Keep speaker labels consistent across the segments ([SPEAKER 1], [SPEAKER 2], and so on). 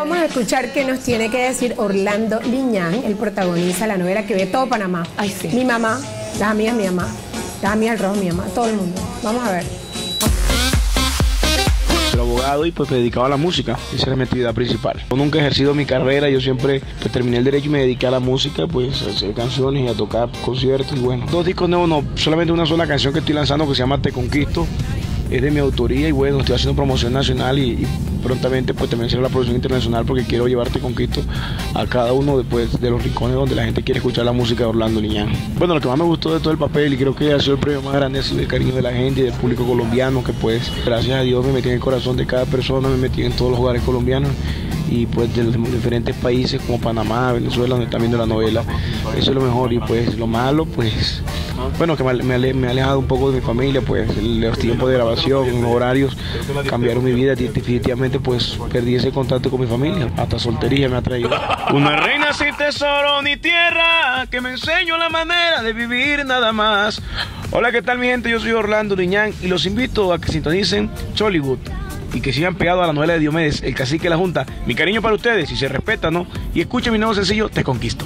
[SPEAKER 1] vamos a escuchar qué nos tiene que decir Orlando Liñán, el protagonista de la novela que ve todo Panamá.
[SPEAKER 2] Ay, sí.
[SPEAKER 1] Mi mamá, las amigas de mi mamá, las amigas del rojo mi mamá, todo el mundo. Vamos a ver.
[SPEAKER 3] Soy abogado y pues me dedicaba a la música, esa era mi actividad principal. Yo nunca he ejercido mi carrera, yo siempre pues, terminé el derecho y me dediqué a la música, pues a hacer canciones y a tocar conciertos y bueno. Dos discos nuevos, no, solamente una sola canción que estoy lanzando que se llama Te Conquisto, es de mi autoría y bueno, estoy haciendo promoción nacional y prontamente pues también será la producción internacional porque quiero llevarte Conquisto a cada uno después de los rincones donde la gente quiere escuchar la música de Orlando Liñán. Bueno, lo que más me gustó de todo el papel y creo que ha sido el premio más grande ha sido el cariño de la gente y del público colombiano que pues gracias a Dios me metí en el corazón de cada persona, me metí en todos los hogares colombianos y pues de los diferentes países como Panamá, Venezuela, donde están viendo la novela. Eso es lo mejor y pues lo malo pues bueno, que me ha alejado un poco de mi familia, pues los tiempos de grabación, los horarios cambiaron mi vida, definitivamente pues perdí ese contacto con mi familia, hasta soltería me ha traído. Una reina sin tesoro ni tierra, que me enseñó la manera de vivir nada más. Hola, ¿qué tal mi gente? Yo soy Orlando Liñán y los invito a que sintonicen Chollywood y que sigan pegados a la novela de Diomedes, El Cacique de la Junta. Mi cariño para ustedes, si se respeta, ¿no? Y escuchen mi nuevo sencillo, Te Conquisto.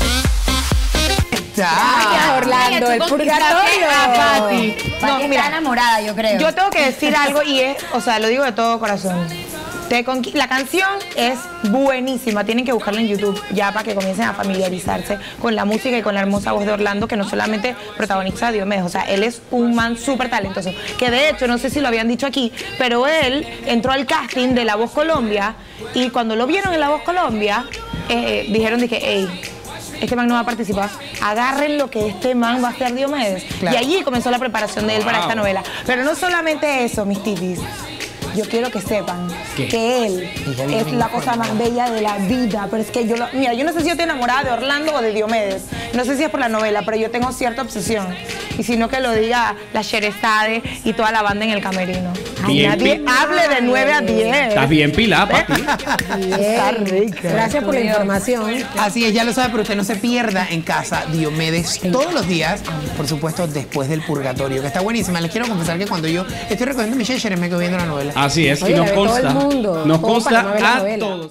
[SPEAKER 1] Gracias, Orlando, el purgatorio.
[SPEAKER 2] Pati.
[SPEAKER 4] No, mira, está enamorada, yo creo.
[SPEAKER 2] Yo tengo que decir algo y es, o sea, lo digo de todo corazón. La canción es buenísima, tienen que buscarla en YouTube ya para que comiencen a familiarizarse con la música y con la hermosa voz de Orlando, que no solamente protagoniza a Diomedes, o sea, él es un man súper talentoso, que de hecho, no sé si lo habían dicho aquí, pero él entró al casting de La Voz Colombia y cuando lo vieron en La Voz Colombia, dijeron de que, hey, este man no va a participar, agarren lo que este man va a hacer Diomedes. Claro. Y allí comenzó la preparación de él para esta novela. Pero no solamente eso, mis titis. Yo quiero que sepan que él es la cosa más bella de la vida. Pero es que mira, yo no sé si yo estoy enamorada de Orlando o de Diomedes. No sé si es por la novela, pero yo tengo cierta obsesión. Y si no, que lo diga la Sherezade y toda la banda en el camerino. Ay, nadie hable de 9 a 10.
[SPEAKER 5] Estás bien pilada, Pati.
[SPEAKER 1] Está rica. Gracias por la información.
[SPEAKER 6] Así es, ya lo sabe, pero usted no se pierda en casa Diomedes todos los días, por supuesto, después del purgatorio, que está buenísima. Les quiero confesar que cuando yo estoy recogiendo mi Cheshire me quedo viendo la novela.
[SPEAKER 5] Así es,
[SPEAKER 1] Oye,
[SPEAKER 5] y nos
[SPEAKER 1] la ve todo el
[SPEAKER 5] consta,
[SPEAKER 1] mundo.
[SPEAKER 5] nos
[SPEAKER 1] Todo
[SPEAKER 5] consta
[SPEAKER 1] Panamá ve la
[SPEAKER 5] a
[SPEAKER 1] novela.
[SPEAKER 5] todos.